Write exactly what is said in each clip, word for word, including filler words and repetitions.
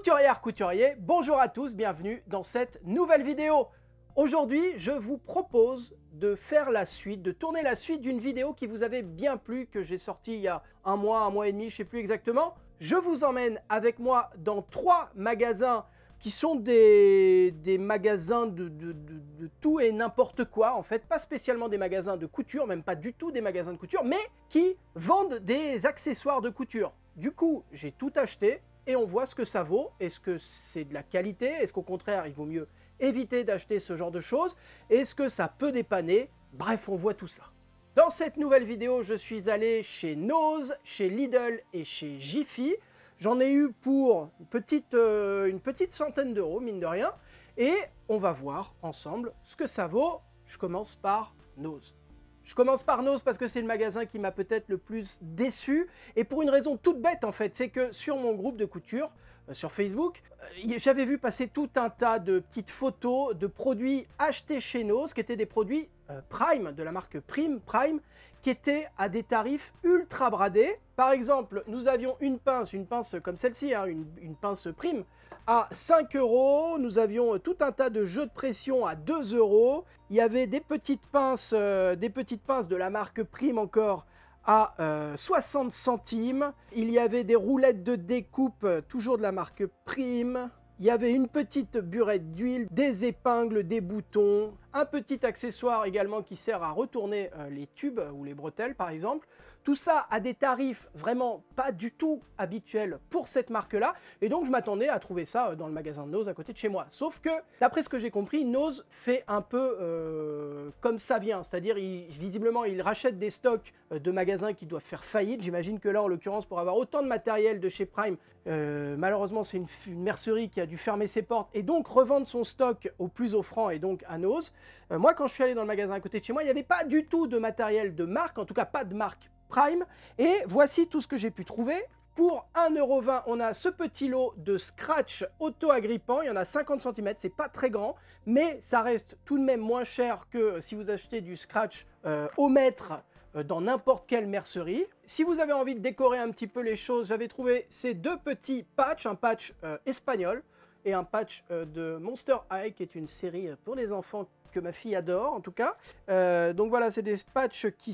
Couturière, couturier, bonjour à tous, bienvenue dans cette nouvelle vidéo. Aujourd'hui, je vous propose de faire la suite, de tourner la suite d'une vidéo qui vous avait bien plu, que j'ai sortie il y a un mois, un mois et demi, je ne sais plus exactement. Je vous emmène avec moi dans trois magasins qui sont des, des magasins de, de, de, de tout et n'importe quoi, en fait, pas spécialement des magasins de couture, même pas du tout des magasins de couture, mais qui vendent des accessoires de couture. Du coup, j'ai tout acheté et on voit ce que ça vaut. Est-ce que c'est de la qualité? Est-ce qu'au contraire, il vaut mieux éviter d'acheter ce genre de choses? Est-ce que ça peut dépanner? Bref, on voit tout ça. Dans cette nouvelle vidéo, je suis allé chez Nose, chez Lidl et chez Jiffy. J'en ai eu pour une petite, euh, une petite centaine d'euros, mine de rien. Et on va voir ensemble ce que ça vaut. Je commence par Nose. Je commence par Nose parce que c'est le magasin qui m'a peut-être le plus déçu. Et pour une raison toute bête en fait, c'est que sur mon groupe de couture, euh, sur Facebook, euh, j'avais vu passer tout un tas de petites photos de produits achetés chez Nose, qui étaient des produits euh, Prime, de la marque Prime, Prime, qui étaient à des tarifs ultra bradés. Par exemple, nous avions une pince, une pince comme celle-ci, hein, une, une pince Prime, à cinq euros. Nous avions tout un tas de jeux de pression à deux euros. Il y avait des petites pinces, euh, des petites pinces de la marque Prime encore à euh, soixante centimes. Il y avait des roulettes de découpe, euh, toujours de la marque Prime. Il y avait une petite burette d'huile, des épingles, des boutons, un petit accessoire également qui sert à retourner euh, les tubes ou les bretelles par exemple. Tout ça à des tarifs vraiment pas du tout habituels pour cette marque-là. Et donc je m'attendais à trouver ça dans le magasin de Nose à côté de chez moi. Sauf que, d'après ce que j'ai compris, Nose fait un peu euh, comme ça vient. C'est-à-dire, visiblement, il rachète des stocks de magasins qui doivent faire faillite. J'imagine que là, en l'occurrence, pour avoir autant de matériel de chez Prime, euh, malheureusement, c'est une, une mercerie qui a dû fermer ses portes et donc revendre son stock au plus offrant et donc à Nose. Euh, moi, quand je suis allé dans le magasin à côté de chez moi, il n'y avait pas du tout de matériel de marque, en tout cas pas de marque Prime. Et voici tout ce que j'ai pu trouver. Pour un euro vingt, on a ce petit lot de scratch auto-agrippant. Il y en a cinquante centimètres, c'est pas très grand, mais ça reste tout de même moins cher que si vous achetez du scratch euh, au mètre euh, dans n'importe quelle mercerie. Si vous avez envie de décorer un petit peu les choses, j'avais trouvé ces deux petits patchs, un patch euh, espagnol et un patch euh, de Monster High, qui est une série pour les enfants que ma fille adore en tout cas. Euh, donc voilà, c'est des patchs qui,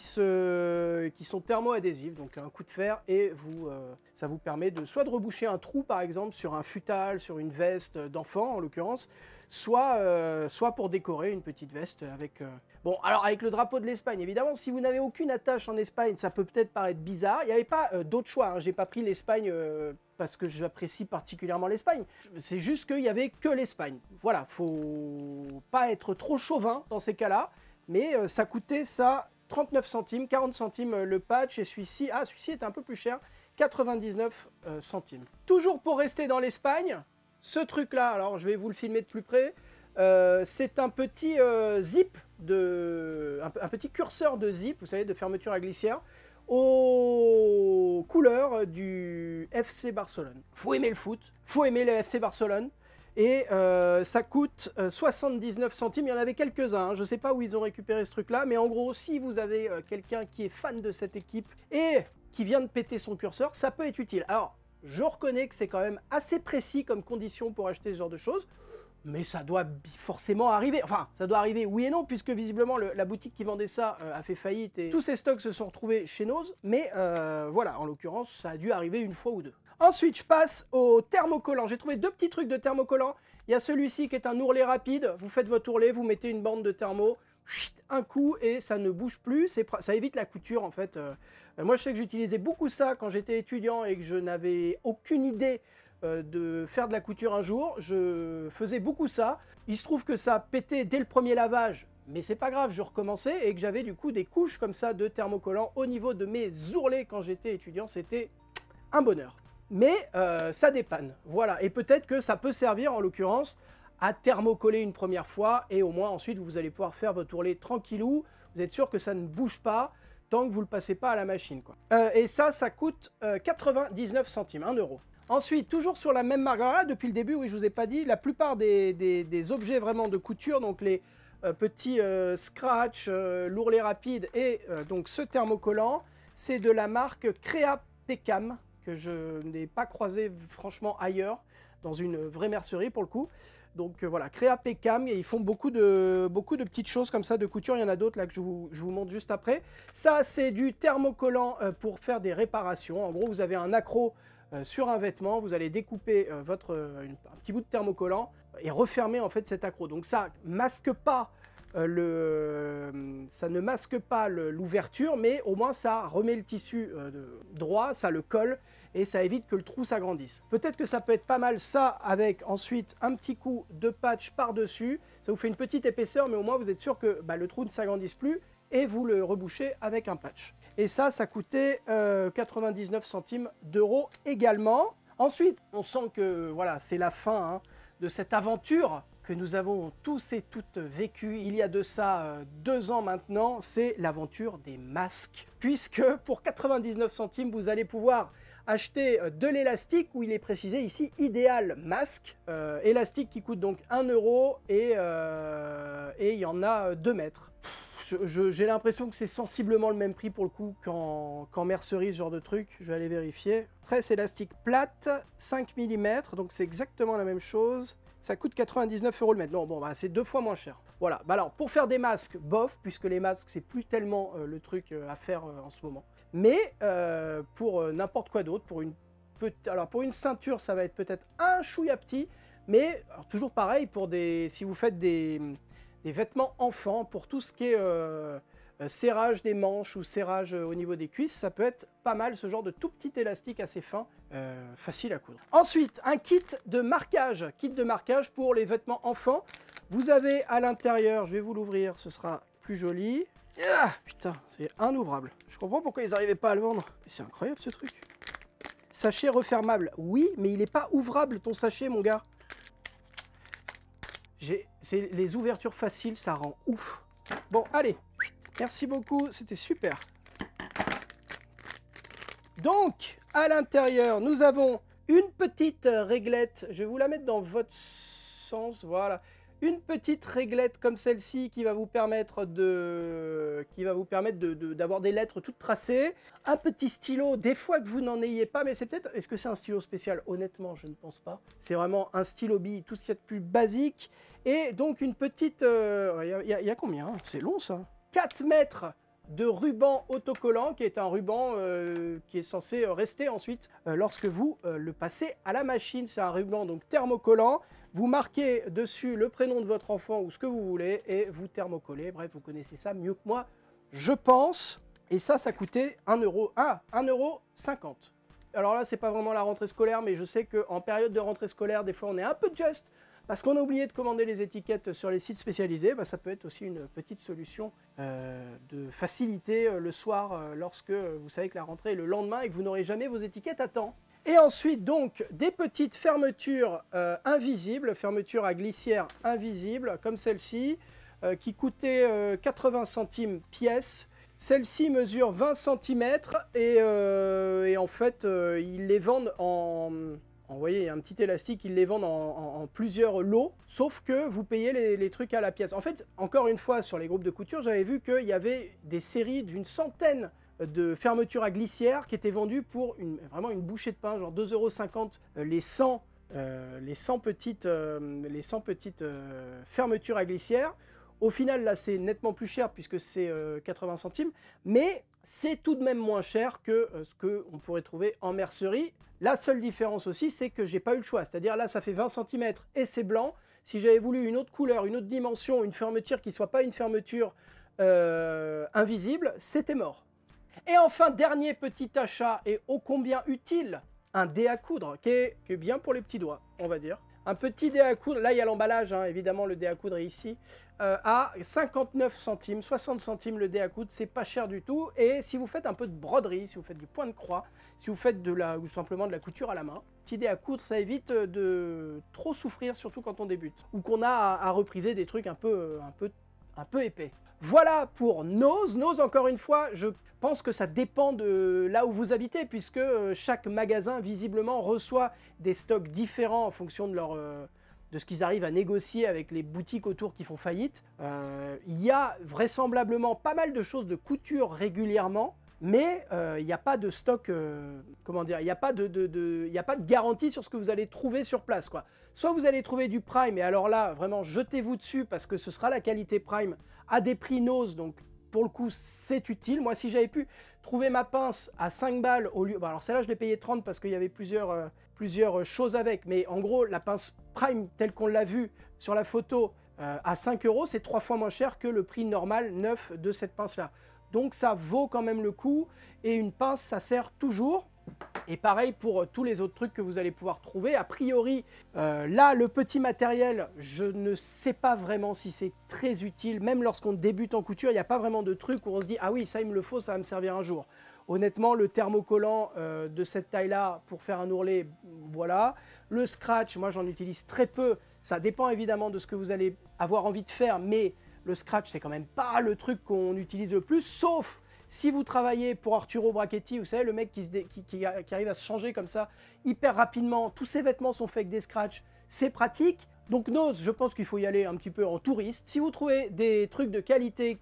se, qui sont thermo-adhésifs, donc un coup de fer, et vous, euh, ça vous permet de soit de reboucher un trou par exemple sur un futal, sur une veste d'enfant en l'occurrence, soit, euh, soit pour décorer une petite veste avec... Euh... Bon, alors avec le drapeau de l'Espagne, évidemment, si vous n'avez aucune attache en Espagne, ça peut peut-être paraître bizarre. Il n'y avait pas euh, d'autre choix, hein. J'ai pas pris l'Espagne euh, parce que j'apprécie particulièrement l'Espagne. C'est juste qu'il n'y avait que l'Espagne. Voilà, faut pas être trop chauvin dans ces cas-là, mais euh, ça coûtait ça trente-neuf centimes, quarante centimes euh, le patch, et celui-ci, ah, celui-ci est un peu plus cher, quatre-vingt-dix-neuf euh, centimes. Toujours pour rester dans l'Espagne, ce truc-là, alors je vais vous le filmer de plus près, euh, c'est un petit euh, zip, de, un, un petit curseur de zip, vous savez, de fermeture à glissière, aux couleurs du F C Barcelone. Faut aimer le foot, faut aimer le F C Barcelone, et euh, ça coûte euh, soixante-dix-neuf centimes. Il y en avait quelques-uns, hein. Je ne sais pas où ils ont récupéré ce truc-là, mais en gros, si vous avez euh, quelqu'un qui est fan de cette équipe et qui vient de péter son curseur, ça peut être utile. Alors, je reconnais que c'est quand même assez précis comme condition pour acheter ce genre de choses, mais ça doit forcément arriver. Enfin, ça doit arriver oui et non, puisque visiblement le, la boutique qui vendait ça euh, a fait faillite et tous ces stocks se sont retrouvés chez Nose. Mais euh, voilà, en l'occurrence, ça a dû arriver une fois ou deux. Ensuite, je passe au thermocollant. J'ai trouvé deux petits trucs de thermocollant. Il y a celui-ci qui est un ourlet rapide. Vous faites votre ourlet, vous mettez une bande de thermo, un coup et ça ne bouge plus. Ça évite la couture en fait. Euh, moi, je sais que j'utilisais beaucoup ça quand j'étais étudiant et que je n'avais aucune idée de faire de la couture un jour. Je faisais beaucoup ça. Il se trouve que ça pétait dès le premier lavage, mais c'est pas grave, je recommençais et que j'avais du coup des couches comme ça de thermocollant au niveau de mes ourlets quand j'étais étudiant. C'était un bonheur. Mais euh, ça dépanne, voilà. Et peut-être que ça peut servir en l'occurrence à thermocoller une première fois et au moins ensuite vous allez pouvoir faire votre ourlet tranquillou. Vous êtes sûr que ça ne bouge pas tant que vous le passez pas à la machine, quoi. Euh, et ça, ça coûte euh, quatre-vingt-dix-neuf centimes, un euro. Ensuite, toujours sur la même marque, alors là, depuis le début, oui, je vous ai pas dit, la plupart des, des, des objets vraiment de couture, donc les euh, petits euh, scratch, euh, l'ourlet rapide et euh, donc ce thermocollant, c'est de la marque Créa Pecam, que je n'ai pas croisé franchement ailleurs. dans une vraie mercerie pour le coup. Donc euh, voilà, Créa Pecam, et ils font beaucoup de, beaucoup de petites choses comme ça de couture. Il y en a d'autres là que je vous, je vous montre juste après. Ça, c'est du thermocollant euh, pour faire des réparations. En gros, vous avez un accroc euh, sur un vêtement, vous allez découper euh, votre, euh, une, un petit bout de thermocollant et refermer en fait cet accroc. Donc ça masque pas euh, le, euh, ça ne masque pas l'ouverture, mais au moins ça remet le tissu euh, de, droit, ça le colle et ça évite que le trou s'agrandisse. Peut-être que ça peut être pas mal ça avec ensuite un petit coup de patch par-dessus. Ça vous fait une petite épaisseur, mais au moins vous êtes sûr que bah, le trou ne s'agrandisse plus et vous le rebouchez avec un patch. Et ça, ça coûtait euh, quatre-vingt-dix-neuf centimes d'euros également. Ensuite, on sent que voilà, c'est la fin hein, de cette aventure que nous avons tous et toutes vécu il y a de ça euh, deux ans maintenant. C'est l'aventure des masques. Puisque pour quatre-vingt-dix-neuf centimes, vous allez pouvoir acheter de l'élastique où il est précisé ici idéal masque, euh, élastique qui coûte donc un euro et, euh, et il y en a deux mètres. J'ai l'impression que c'est sensiblement le même prix pour le coup qu'en qu'en mercerie, ce genre de truc. Je vais aller vérifier. Tresse élastique plate, cinq millimètres, donc c'est exactement la même chose. Ça coûte quatre-vingt-dix-neuf euros le mètre. Non, bon, bah, c'est deux fois moins cher. Voilà, bah alors pour faire des masques, bof, puisque les masques, c'est plus tellement euh, le truc euh, à faire euh, en ce moment. Mais euh, pour euh, n'importe quoi d'autre, pour une petite, alors pour une ceinture, ça va être peut-être un chouïa petit, mais alors, toujours pareil pour des, si vous faites des, des vêtements enfants, pour tout ce qui est euh, euh, serrage des manches ou serrage euh, au niveau des cuisses, ça peut être pas mal ce genre de tout petit élastique assez fin, euh, facile à coudre. Ensuite, un kit de marquage, kit de marquage pour les vêtements enfants. Vous avez à l'intérieur, je vais vous l'ouvrir, ce sera plus joli. Ah, putain, c'est inouvrable. Je comprends pourquoi ils n'arrivaient pas à le vendre. C'est incroyable ce truc. Sachet refermable. Oui, mais il n'est pas ouvrable ton sachet, mon gars. C'est les ouvertures faciles, ça rend ouf. Bon, allez. Merci beaucoup, c'était super. Donc, à l'intérieur, nous avons une petite réglette. Je vais vous la mettre dans votre sens, voilà. Une petite réglette comme celle-ci qui va vous permettre de, qui va vous permettre de, de, d'avoir des lettres toutes tracées. Un petit stylo, des fois que vous n'en ayez pas, mais c'est peut-être... Est-ce que c'est un stylo spécial? Honnêtement, je ne pense pas. C'est vraiment un stylo bille, tout ce qu'il y a de plus basique. Et donc une petite... Il euh, y, y, y a combien? C'est long ça. quatre mètres de ruban autocollant, qui est un ruban euh, qui est censé rester ensuite euh, lorsque vous euh, le passez à la machine. C'est un ruban donc thermocollant. Vous marquez dessus le prénom de votre enfant ou ce que vous voulez et vous thermocollez. Bref, vous connaissez ça mieux que moi, je pense. Et ça, ça coûtait un euro. Ah, un euro cinquante. Alors là, c'est pas vraiment la rentrée scolaire, mais je sais qu'en période de rentrée scolaire, des fois, on est un peu just parce qu'on a oublié de commander les étiquettes sur les sites spécialisés. Bah, ça peut être aussi une petite solution euh, de facilité euh, le soir euh, lorsque vous savez que la rentrée est le lendemain et que vous n'aurez jamais vos étiquettes à temps. Et ensuite, donc, des petites fermetures euh, invisibles, fermetures à glissière invisibles, comme celle-ci, euh, qui coûtaient euh, quatre-vingts centimes pièce. Celle-ci mesure vingt centimètres et, euh, et en fait, euh, ils les vendent en... Vous voyez, un petit élastique, ils les vendent en, en, en plusieurs lots, sauf que vous payez les, les trucs à la pièce. En fait, encore une fois, sur les groupes de couture, j'avais vu qu'il y avait des séries d'une centaine de fermetures à glissière qui étaient vendues pour une, vraiment une bouchée de pain, genre deux euros cinquante les cent, euh, les cent petites, euh, les cent petites euh, fermetures à glissière. Au final, là, c'est nettement plus cher puisque c'est euh, quatre-vingts centimes, mais c'est tout de même moins cher que euh, ce qu'on pourrait trouver en mercerie. La seule différence aussi, c'est que j'ai pas eu le choix. C'est-à-dire là, ça fait vingt centimètres et c'est blanc. Si j'avais voulu une autre couleur, une autre dimension, une fermeture qui soit pas une fermeture euh, invisible, c'était mort. Et enfin, dernier petit achat et ô combien utile, un dé à coudre qui est, qui est bien pour les petits doigts, on va dire. Un petit dé à coudre, là il y a l'emballage, hein, évidemment le dé à coudre est ici, euh, à cinquante-neuf centimes, soixante centimes le dé à coudre, c'est pas cher du tout. Et si vous faites un peu de broderie, si vous faites du point de croix, si vous faites de la, ou simplement de la couture à la main, petit dé à coudre, ça évite de trop souffrir, surtout quand on débute. Ou qu'on a à, à repriser des trucs un peu, un peu, un peu épais. Voilà pour Nose. Nose, encore une fois, je pense que ça dépend de là où vous habitez, puisque chaque magasin, visiblement, reçoit des stocks différents en fonction de, leur, de ce qu'ils arrivent à négocier avec les boutiques autour qui font faillite. Euh, il y a vraisemblablement pas mal de choses de couture régulièrement, mais euh, il n'y a pas de stock, euh, comment dire, il n'y a pas de, de, de, il y a pas de garantie sur ce que vous allez trouver sur place, quoi. Soit vous allez trouver du Prime, et alors là, vraiment, jetez-vous dessus, parce que ce sera la qualité Prime à des prix nose, donc pour le coup, c'est utile. Moi, si j'avais pu trouver ma pince à cinq balles au lieu... Bon, alors celle-là, je l'ai payée trente parce qu'il y avait plusieurs, euh, plusieurs choses avec. Mais en gros, la pince Prime, telle qu'on l'a vue sur la photo, euh, à cinq euros, c'est trois fois moins cher que le prix normal neuf de cette pince-là. Donc ça vaut quand même le coup. Et une pince, ça sert toujours. Et pareil pour tous les autres trucs que vous allez pouvoir trouver. A priori, euh, là, le petit matériel, je ne sais pas vraiment si c'est très utile. Même lorsqu'on débute en couture, il n'y a pas vraiment de truc où on se dit « Ah oui, ça, il me le faut, ça va me servir un jour ». Honnêtement, le thermocollant euh, de cette taille-là pour faire un ourlet, voilà. Le scratch, moi, j'en utilise très peu. Ça dépend évidemment de ce que vous allez avoir envie de faire, mais le scratch, c'est quand même pas le truc qu'on utilise le plus, sauf... Si vous travaillez pour Arturo Brachetti, vous savez, le mec qui, se dé... qui, qui, qui arrive à se changer comme ça hyper rapidement, tous ses vêtements sont faits avec des scratchs, c'est pratique. Donc Nose, je pense qu'il faut y aller un petit peu en touriste. Si vous trouvez des trucs de qualité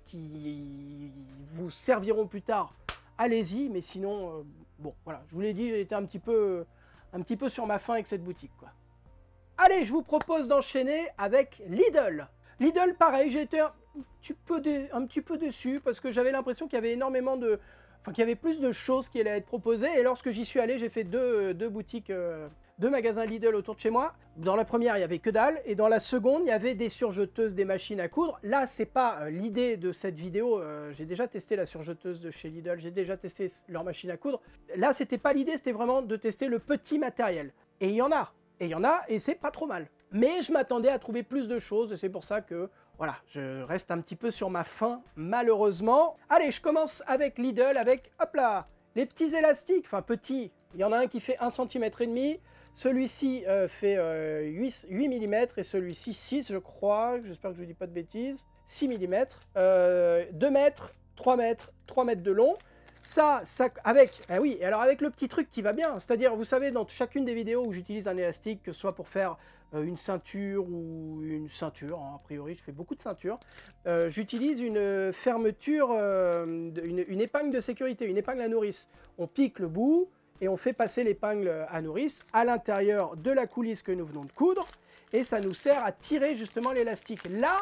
qui vous serviront plus tard, allez-y. Mais sinon, euh, bon, voilà, je vous l'ai dit, j'ai été un petit peu, un petit peu sur ma faim avec cette boutique, quoi. Allez, je vous propose d'enchaîner avec Lidl. Lidl, pareil, j'ai été un petit peu, dé... un petit peu déçu parce que j'avais l'impression qu'il y avait énormément de... Enfin, qu'il y avait plus de choses qui allaient être proposées. Et lorsque j'y suis allé, j'ai fait deux, deux boutiques, euh, deux magasins Lidl autour de chez moi. Dans la première, il n'y avait que dalle. Et dans la seconde, il y avait des surjeteuses, des machines à coudre. Là, c'est pas euh, l'idée de cette vidéo. Euh, j'ai déjà testé la surjeteuse de chez Lidl. J'ai déjà testé leur machine à coudre. Là, c'était pas l'idée. C'était vraiment de tester le petit matériel. Et il y en a. Et il y en a, et c'est pas trop mal. Mais je m'attendais à trouver plus de choses, et c'est pour ça que, voilà, je reste un petit peu sur ma faim, malheureusement. Allez, je commence avec Lidl, avec, hop là, les petits élastiques, enfin petits. Il y en a un qui fait un centimètre et demi, celui-ci euh, fait euh, huit millimètres, et celui-ci six, je crois, j'espère que je ne dis pas de bêtises, six millimètres, euh, deux mètres, trois mètres, trois mètres de long. Ça, ça, avec, eh oui, et alors avec le petit truc qui va bien, c'est-à-dire, vous savez, dans chacune des vidéos où j'utilise un élastique, que ce soit pour faire euh, une ceinture ou une ceinture, hein, a priori, je fais beaucoup de ceintures, euh, j'utilise une fermeture, euh, une, une épingle de sécurité, une épingle à nourrice. On pique le bout et on fait passer l'épingle à nourrice à l'intérieur de la coulisse que nous venons de coudre, et ça nous sert à tirer justement l'élastique. Là,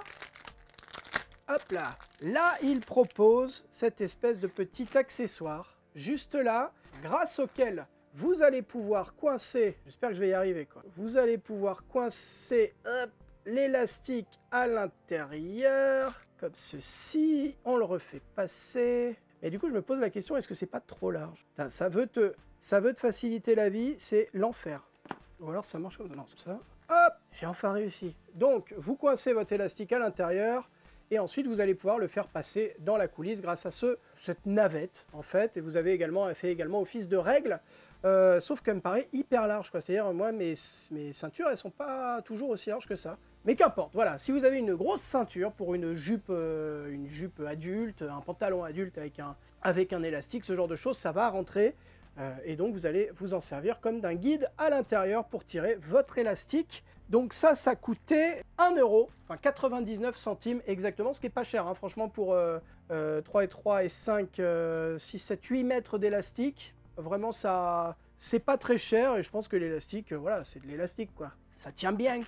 hop là, là il propose cette espèce de petit accessoire, juste là, grâce auquel vous allez pouvoir coincer, j'espère que je vais y arriver quoi, vous allez pouvoir coincer l'élastique à l'intérieur, comme ceci, on le refait passer, et du coup je me pose la question, est-ce que c'est pas trop large? Putain, ça veut te, ça veut te faciliter la vie, c'est l'enfer. Ou alors ça marche comme ça, non, c'est ça, hop, j'ai enfin réussi. Donc vous coincez votre élastique à l'intérieur, et ensuite vous allez pouvoir le faire passer dans la coulisse grâce à ce, cette navette en fait, et vous avez également fait également office de règle, euh, sauf qu'elle me paraît hyper large, quoi. C'est-à-dire moi mes, mes ceintures elles sont pas toujours aussi larges que ça, mais qu'importe, voilà, si vous avez une grosse ceinture pour une jupe, euh, une jupe adulte, un pantalon adulte avec un, avec un élastique, ce genre de choses, ça va rentrer, euh, et donc vous allez vous en servir comme d'un guide à l'intérieur pour tirer votre élastique. Donc ça, ça coûtait un euro, enfin quatre-vingt-dix-neuf centimes exactement, ce qui n'est pas cher, hein, franchement, pour euh, euh, trois et trois et cinq, euh, six, sept, huit mètres d'élastique. Vraiment, ça, c'est pas très cher, et je pense que l'élastique, euh, voilà, c'est de l'élastique, quoi. Ça tient bien.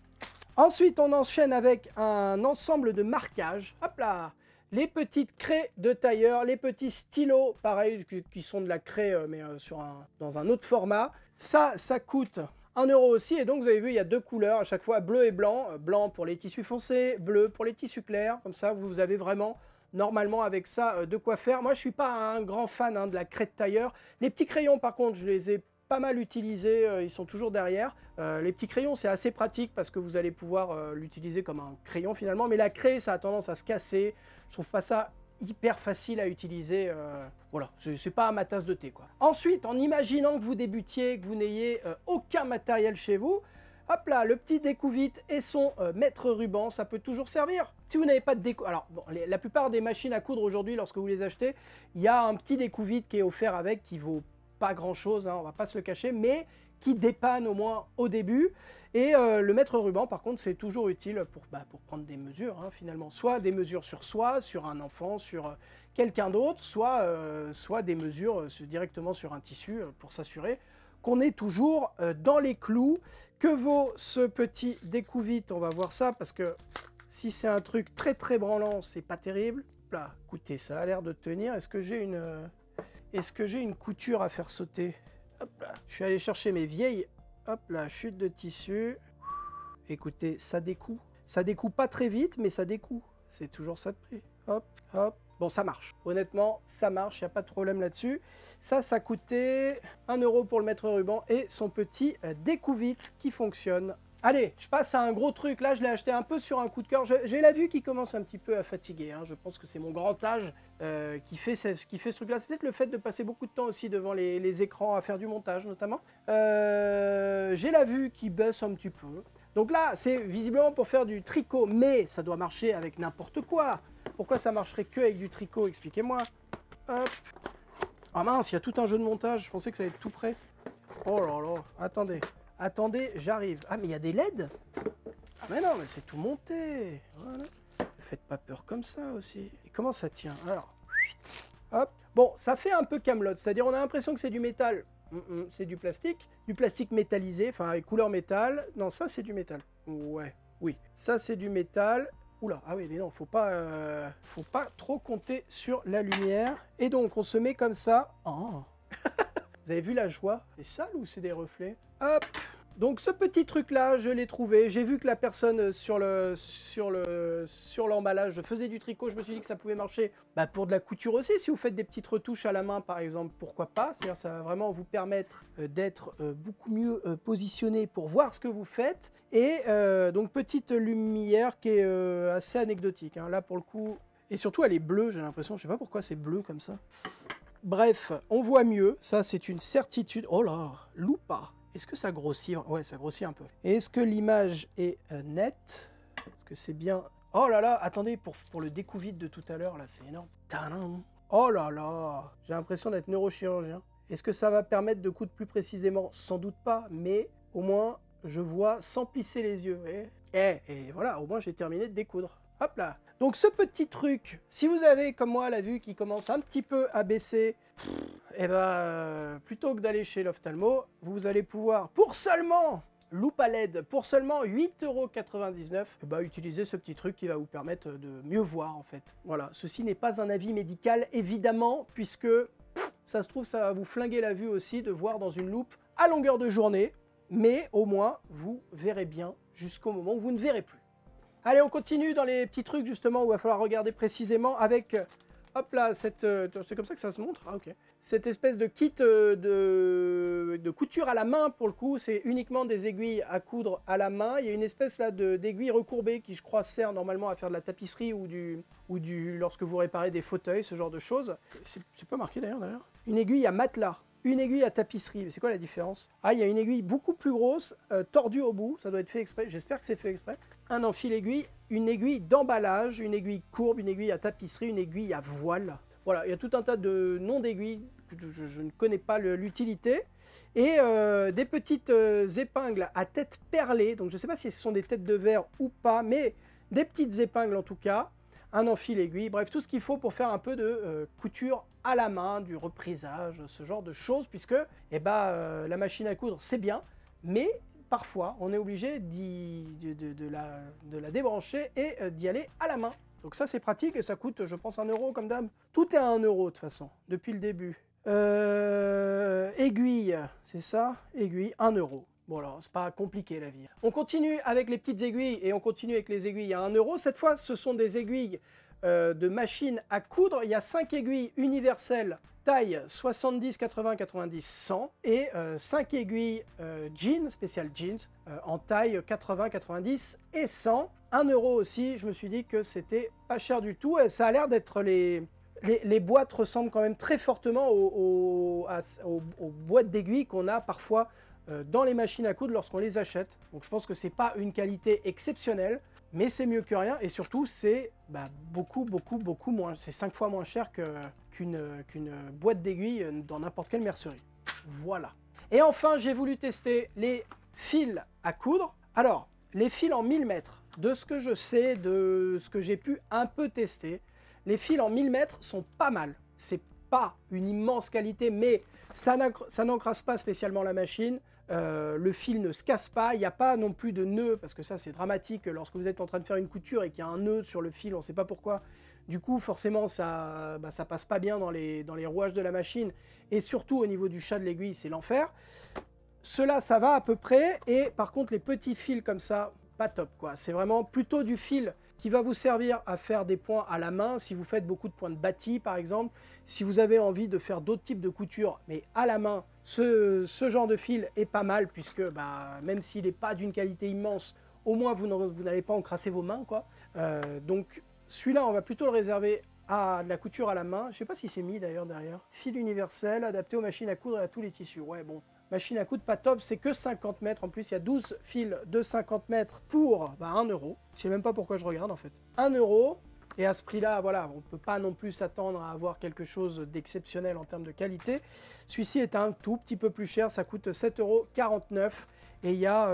Ensuite, on enchaîne avec un ensemble de marquages. Hop là, les petites craies de tailleur, les petits stylos, pareil, qui, qui sont de la craie, euh, mais euh, sur un, dans un autre format. Ça, ça coûte un euro aussi, et donc vous avez vu, il y a deux couleurs à chaque fois, bleu et blanc. Blanc pour les tissus foncés, bleu pour les tissus clairs. Comme ça, vous avez vraiment, normalement, avec ça, de quoi faire. Moi, je suis pas un grand fan hein, de la craie de tailleur. Les petits crayons, par contre, je les ai pas mal utilisés, euh, ils sont toujours derrière. Euh, les petits crayons, c'est assez pratique parce que vous allez pouvoir euh, l'utiliser comme un crayon finalement, mais la craie, ça a tendance à se casser. Je trouve pas ça hyper facile à utiliser, euh, voilà, c'est pas ma tasse de thé quoi. Ensuite, en imaginant que vous débutiez, que vous n'ayez euh, aucun matériel chez vous, hop là, le petit découvite et son euh, mètre ruban, ça peut toujours servir. Si vous n'avez pas de décou... Alors, bon, les, la plupart des machines à coudre aujourd'hui, lorsque vous les achetez, il y a un petit découvite qui est offert avec, qui vaut pas grand chose, hein, on va pas se le cacher, mais qui dépanne au moins au début. Et euh, le mètre ruban, par contre, c'est toujours utile pour, bah, pour prendre des mesures, hein, finalement. Soit des mesures sur soi, sur un enfant, sur euh, quelqu'un d'autre, soit, euh, soit des mesures euh, directement sur un tissu euh, pour s'assurer qu'on est toujours euh, dans les clous. Que vaut ce petit découvite? On va voir ça, parce que si c'est un truc très très branlant, c'est pas terrible. Là, écoutez, ça a l'air de tenir. Est-ce que j'ai une, euh, est-ce que j'ai une couture à faire sauter? Hop là. Je suis allé chercher mes vieilles... Hop là, chute de tissu. Écoutez, ça découd. Ça découd pas très vite, mais ça découd. C'est toujours ça de prix. Hop, hop. Bon, ça marche. Honnêtement, ça marche, il n'y a pas de problème là-dessus. Ça, ça coûtait un euro pour le mètre ruban et son petit euh, découvite qui fonctionne. Allez, je passe à un gros truc. Là, je l'ai acheté un peu sur un coup de cœur. J'ai la vue qui commence un petit peu à fatiguer. Hein. Je pense que c'est mon grand âge euh, qui, fait ce, qui fait ce truc-là. C'est peut-être le fait de passer beaucoup de temps aussi devant les, les écrans à faire du montage, notamment. Euh, J'ai la vue qui baisse un petit peu. Donc là, c'est visiblement pour faire du tricot, mais ça doit marcher avec n'importe quoi. Pourquoi ça marcherait que avec du tricot? Expliquez-moi. Hop. Ah mince, il y a tout un jeu de montage. Je pensais que ça allait être tout prêt. Oh là là, attendez. Attendez, j'arrive. Ah, mais il y a des L E D? Ah, mais non, mais c'est tout monté. Voilà. Ne faites pas peur comme ça aussi. Et comment ça tient? Alors, hop. Bon, ça fait un peu Camelot. C'est-à-dire, on a l'impression que c'est du métal. Mm -mm, c'est du plastique. Du plastique métallisé, enfin, avec couleur métal. Non, ça, c'est du métal. Ouais, oui. Ça, c'est du métal. Oula, ah oui, mais non, faut pas, euh, faut pas trop compter sur la lumière. Et donc, on se met comme ça. Oh. Vous avez vu la joie? C'est sale ou c'est des reflets? Hop. Donc ce petit truc là, je l'ai trouvé. J'ai vu que la personne sur le sur le sur l'emballage faisait du tricot. Je me suis dit que ça pouvait marcher bah, pour de la couture aussi. Si vous faites des petites retouches à la main par exemple, pourquoi pas? C'est-à-dire ça va vraiment vous permettre euh, d'être euh, beaucoup mieux euh, positionné pour voir ce que vous faites. Et euh, donc petite lumière qui est euh, assez anecdotique. Hein. Là pour le coup, et surtout elle est bleue. J'ai l'impression, je sais pas pourquoi c'est bleu comme ça. Bref, on voit mieux, ça c'est une certitude. Oh là, loupa. Est-ce que ça grossit? Ouais, ça grossit un peu. Est-ce que l'image est euh, nette? Est-ce que c'est bien? Oh là là, attendez, pour, pour le découvite de tout à l'heure, là, c'est énorme. Tadam. Oh là là, j'ai l'impression d'être neurochirurgien. Est-ce que ça va permettre de coudre plus précisément? Sans doute pas, mais au moins, je vois sans plisser les yeux. Et, et, et voilà, au moins j'ai terminé de découdre. Hop là. Donc ce petit truc, si vous avez comme moi la vue qui commence un petit peu à baisser, et ben euh, plutôt que d'aller chez l'ophtalmo, vous allez pouvoir pour seulement loupe à L E D, pour seulement huit euros quatre-vingt-dix-neuf, bah, utiliser ce petit truc qui va vous permettre de mieux voir en fait. Voilà, ceci n'est pas un avis médical évidemment, puisque ça se trouve ça va vous flinguer la vue aussi de voir dans une loupe à longueur de journée, mais au moins vous verrez bien jusqu'au moment où vous ne verrez plus. Allez, on continue dans les petits trucs justement où il va falloir regarder précisément avec, hop là, cette, euh, c'est comme ça que ça se montre, ah ok. Cette espèce de kit euh, de, de couture à la main pour le coup, c'est uniquement des aiguilles à coudre à la main. Il y a une espèce là d'aiguille recourbée qui je crois sert normalement à faire de la tapisserie ou du, ou du lorsque vous réparez des fauteuils, ce genre de choses. C'est pas marqué d'ailleurs d'ailleurs. Une aiguille à matelas. Une aiguille à tapisserie, mais c'est quoi la différence? Ah, il y a une aiguille beaucoup plus grosse, euh, tordue au bout, ça doit être fait exprès, j'espère que c'est fait exprès. Un enfile aiguille, une aiguille d'emballage, une aiguille courbe, une aiguille à tapisserie, une aiguille à voile. Voilà, il y a tout un tas de noms d'aiguilles, je, je ne connais pas l'utilité. Et euh, des petites euh, épingles à tête perlée, donc je ne sais pas si ce sont des têtes de verre ou pas, mais des petites épingles en tout cas. Un enfile aiguille, bref, tout ce qu'il faut pour faire un peu de euh, couture à la main, du reprisage, ce genre de choses, puisque eh ben, euh, la machine à coudre, c'est bien, mais parfois, on est obligé de, de, de, la, de la débrancher et euh, d'y aller à la main. Donc ça, c'est pratique et ça coûte, je pense, un euro comme d'hab. Tout est à un euro de toute façon, depuis le début. Euh, aiguille, c'est ça? Aiguille, un euro. Bon alors, c'est pas compliqué la vie. On continue avec les petites aiguilles et on continue avec les aiguilles à un euro. Cette fois, ce sont des aiguilles euh, de machine à coudre. Il y a cinq aiguilles universelles, taille soixante-dix, quatre-vingts, quatre-vingt-dix, cent et euh, cinq aiguilles euh, jeans, spécial jeans, euh, en taille quatre-vingts, quatre-vingt-dix et cent. un euro aussi, je me suis dit que c'était pas cher du tout. Et ça a l'air d'être les... Les, les boîtes ressemblent quand même très fortement aux, aux, à, aux, aux boîtes d'aiguilles qu'on a parfois dans les machines à coudre lorsqu'on les achète. Donc je pense que c'est pas une qualité exceptionnelle, mais c'est mieux que rien et surtout c'est bah, beaucoup beaucoup beaucoup moins, c'est cinq fois moins cher qu'une qu'une boîte d'aiguilles dans n'importe quelle mercerie. Voilà. Et enfin, j'ai voulu tester les fils à coudre. Alors, les fils en mille mètres, de ce que je sais, de ce que j'ai pu un peu tester, les fils en mille mètres sont pas mal. C'est pas une immense qualité, mais ça n'encrasse pas spécialement la machine. Euh, le fil ne se casse pas, il n'y a pas non plus de nœud, parce que ça c'est dramatique lorsque vous êtes en train de faire une couture et qu'il y a un nœud sur le fil, on ne sait pas pourquoi. Du coup, forcément, ça bah, ça passe pas bien dans les, dans les rouages de la machine, et surtout au niveau du chat de l'aiguille, c'est l'enfer. Cela, ça va à peu près, et par contre, les petits fils comme ça, pas top, quoi. C'est vraiment plutôt du fil qui va vous servir à faire des points à la main, si vous faites beaucoup de points de bâti, par exemple. Si vous avez envie de faire d'autres types de coutures, mais à la main, ce, ce genre de fil est pas mal, puisque bah, même s'il n'est pas d'une qualité immense, au moins vous n'allez pas encrasser vos mains, quoi. Euh, donc, celui-là, on va plutôt le réserver à de la couture à la main. Je ne sais pas si c'est mis d'ailleurs derrière. Fil universel, adapté aux machines à coudre et à tous les tissus. Ouais, bon. Machine à coudre, pas top, c'est que cinquante mètres. En plus, il y a douze fils de cinquante mètres pour bah, un euro. Je ne sais même pas pourquoi je regarde en fait. un euro. Et à ce prix-là, voilà, on ne peut pas non plus s'attendre à avoir quelque chose d'exceptionnel en termes de qualité. Celui-ci est un tout petit peu plus cher, ça coûte sept euros quarante-neuf. Et il y a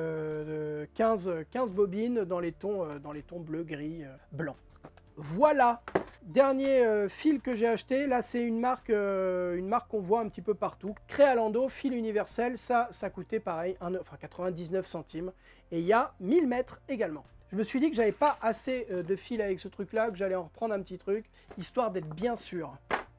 euh, quinze, quinze bobines dans les tons, euh, dans les tons bleu, gris, euh, blanc. Voilà. Dernier euh, fil que j'ai acheté, là c'est une marque euh, une marque qu'on voit un petit peu partout. Crealando, fil universel, ça, ça coûtait pareil, un, enfin quatre-vingt-dix-neuf centimes. Et il y a mille mètres également. Je me suis dit que j'avais pas assez euh, de fil avec ce truc-là, que j'allais en reprendre un petit truc, histoire d'être bien sûr.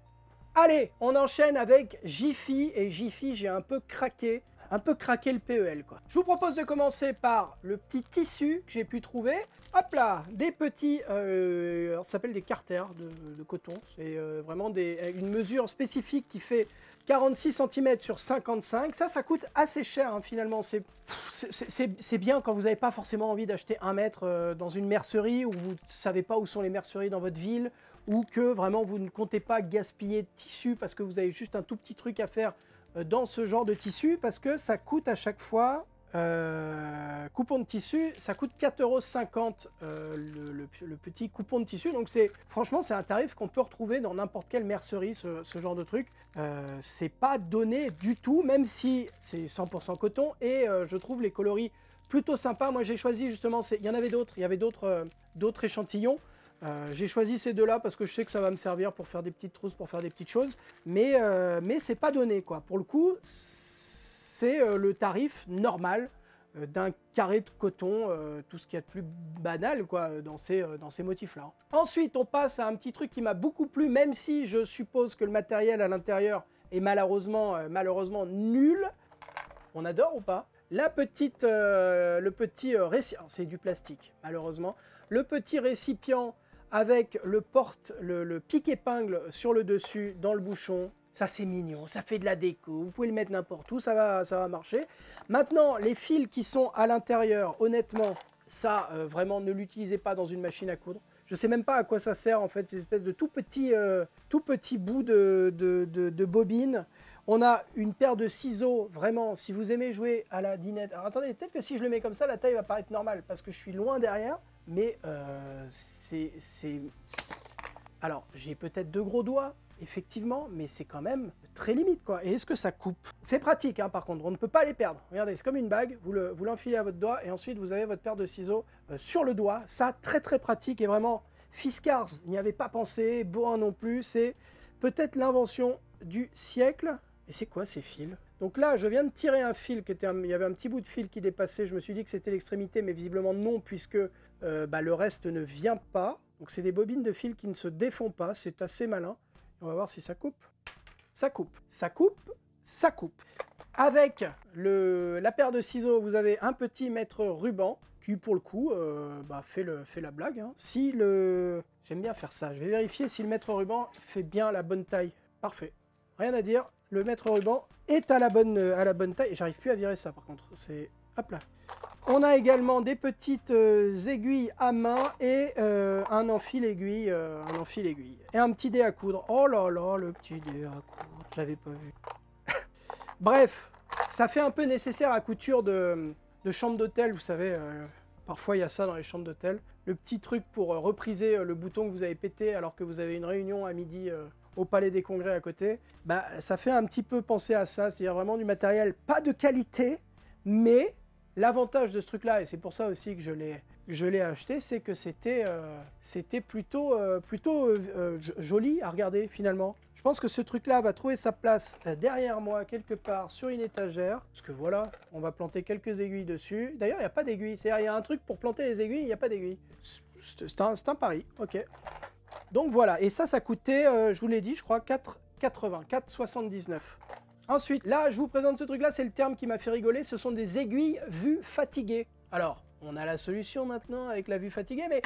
Allez, on enchaîne avec Jiffy, et Jiffy, j'ai un peu craqué. Un peu craqué le P E L, quoi. Je vous propose de commencer par le petit tissu que j'ai pu trouver. Hop là, des petits, euh, ça s'appelle des carters de, de coton. C'est euh, vraiment des, une mesure spécifique qui fait quarante-six centimètres sur cinquante-cinq. Ça, ça coûte assez cher, hein, finalement. C'est bien quand vous n'avez pas forcément envie d'acheter un mètre euh, dans une mercerie, où vous ne savez pas où sont les merceries dans votre ville, ou que vraiment vous ne comptez pas gaspiller de tissu parce que vous avez juste un tout petit truc à faire dans ce genre de tissu, parce que ça coûte à chaque fois, euh, coupon de tissu, ça coûte quatre euros cinquante euh, le, le, le petit coupon de tissu. Donc c'est franchement, c'est un tarif qu'on peut retrouver dans n'importe quelle mercerie, ce, ce genre de truc. Euh, c'est pas donné du tout, même si c'est cent pour cent coton, et euh, je trouve les coloris plutôt sympas. Moi j'ai choisi justement, il y en avait d'autres, il y avait d'autres euh, d'autres échantillons. Euh, j'ai choisi ces deux-là parce que je sais que ça va me servir pour faire des petites trousses, pour faire des petites choses, mais, euh, mais c'est pas donné, quoi. Pour le coup, c'est euh, le tarif normal euh, d'un carré de coton, euh, tout ce qu'il y a de plus banal, quoi, dans ces, euh, dans ces motifs-là. Ensuite, on passe à un petit truc qui m'a beaucoup plu, même si je suppose que le matériel à l'intérieur est malheureusement, euh, malheureusement nul. On adore ou pas? La petite, euh, le petit euh, récipient, c'est du plastique, malheureusement. Le petit récipient avec le porte, le, le pic-épingle sur le dessus, dans le bouchon. Ça, c'est mignon, ça fait de la déco. Vous pouvez le mettre n'importe où, ça va, ça va marcher. Maintenant, les fils qui sont à l'intérieur, honnêtement, ça, euh, vraiment, ne l'utilisez pas dans une machine à coudre. Je ne sais même pas à quoi ça sert, en fait, ces espèces de tout petits, euh, tout petits bouts de, de, de, de bobines. On a une paire de ciseaux, vraiment, si vous aimez jouer à la dinette. Alors attendez, peut-être que si je le mets comme ça, la taille va paraître normale, parce que je suis loin derrière. Mais euh, c'est... Alors, j'ai peut-être deux gros doigts, effectivement, mais c'est quand même très limite, quoi. Et est-ce que ça coupe? C'est pratique, hein, par contre, on ne peut pas les perdre. Regardez, c'est comme une bague, vous l'enfilez le, vous à votre doigt, et ensuite vous avez votre paire de ciseaux euh, sur le doigt. Ça, très très pratique, et vraiment, Fiskars n'y avait pas pensé, Bourrin non plus, c'est peut-être l'invention du siècle. Et c'est quoi ces fils? Donc là, je viens de tirer un fil, qui était un, il y avait un petit bout de fil qui dépassait, je me suis dit que c'était l'extrémité, mais visiblement non, puisque euh, bah, le reste ne vient pas. Donc c'est des bobines de fil qui ne se défont pas, c'est assez malin. On va voir si ça coupe. Ça coupe, ça coupe, ça coupe. Avec le, la paire de ciseaux, vous avez un petit mètre ruban, qui pour le coup euh, bah, fait, le, fait la blague. Hein. Si le... J'aime bien faire ça, je vais vérifier si le mètre ruban fait bien la bonne taille. Parfait, rien à dire. Le mètre ruban est à la bonne, à la bonne taille. J'arrive plus à virer ça par contre. C'est hop là. On a également des petites euh, aiguilles à main et euh, un enfil aiguille, euh, un enfil aiguille et un petit dé à coudre. Oh là là, le petit dé à coudre, je l'avais pas vu. Bref, ça fait un peu nécessaire à couture de, de chambre d'hôtel, vous savez. Euh, parfois il y a ça dans les chambres d'hôtel. Le petit truc pour euh, repriser euh, le bouton que vous avez pété alors que vous avez une réunion à midi. Euh, au Palais des Congrès à côté. Bah, ça fait un petit peu penser à ça, c'est-à-dire vraiment du matériel pas de qualité, mais l'avantage de ce truc-là, et c'est pour ça aussi que je l'ai je l'ai acheté, c'est que c'était euh, c'était plutôt, euh, plutôt euh, joli à regarder finalement. Je pense que ce truc-là va trouver sa place derrière moi, quelque part sur une étagère. Parce que voilà, on va planter quelques aiguilles dessus. D'ailleurs, il n'y a pas d'aiguilles. C'est-à-dire, il y a un truc pour planter les aiguilles, il n'y a pas d'aiguilles. C'est un, un pari, ok. Donc voilà, et ça, ça coûtait, euh, je vous l'ai dit, je crois, quatre euros quatre-vingts, quatre euros soixante-dix-neuf. Ensuite, là, je vous présente ce truc-là, c'est le terme qui m'a fait rigoler, ce sont des aiguilles vues fatiguées. Alors, on a la solution maintenant avec la vue fatiguée, mais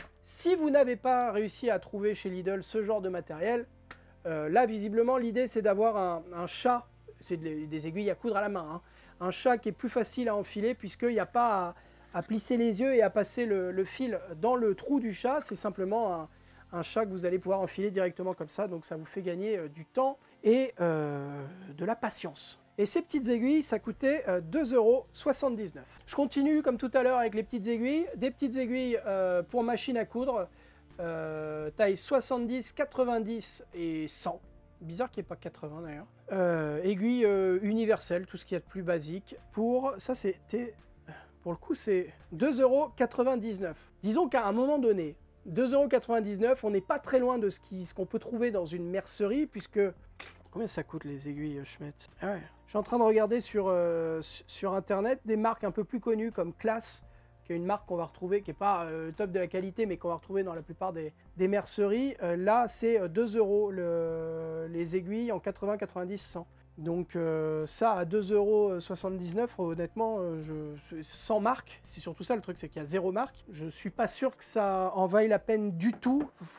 si vous n'avez pas réussi à trouver chez Lidl ce genre de matériel, euh, là, visiblement, l'idée, c'est d'avoir un, un chat, c'est de, des aiguilles à coudre à la main, hein, un chat qui est plus facile à enfiler, puisqu'il n'y a pas à, à plisser les yeux et à passer le, le fil dans le trou du chat, c'est simplement un, un chat que vous allez pouvoir enfiler directement comme ça, donc ça vous fait gagner euh, du temps et euh, de la patience. Et ces petites aiguilles, ça coûtait euh, deux euros soixante-dix-neuf. Je continue comme tout à l'heure avec les petites aiguilles. Des petites aiguilles euh, pour machine à coudre, euh, taille soixante-dix, quatre-vingt-dix et cent. Bizarre qu'il n'y ait pas quatre-vingts d'ailleurs. Euh, aiguille euh, universelle, tout ce qu'il y a de plus basique. Pour, ça c'était, pour le coup c'est deux euros quatre-vingt-dix-neuf. Disons qu'à un moment donné, deux euros quatre-vingt-dix-neuf, on n'est pas très loin de ce qu'on ce qu'on peut trouver dans une mercerie, puisque... Combien ça coûte les aiguilles Schmitt? Ah ouais. Je suis en train de regarder sur, euh, sur internet des marques un peu plus connues comme Class, qui est une marque qu'on va retrouver, qui n'est pas euh, top de la qualité, mais qu'on va retrouver dans la plupart des, des merceries. Euh, là, c'est deux euros le, les aiguilles en quatre-vingts, quatre-vingt-dix, cent. Donc euh, ça, à deux euros soixante-dix-neuf, honnêtement, euh, je, sans marque, c'est surtout ça le truc, c'est qu'il y a zéro marque. Je suis pas sûr que ça en vaille la peine du tout.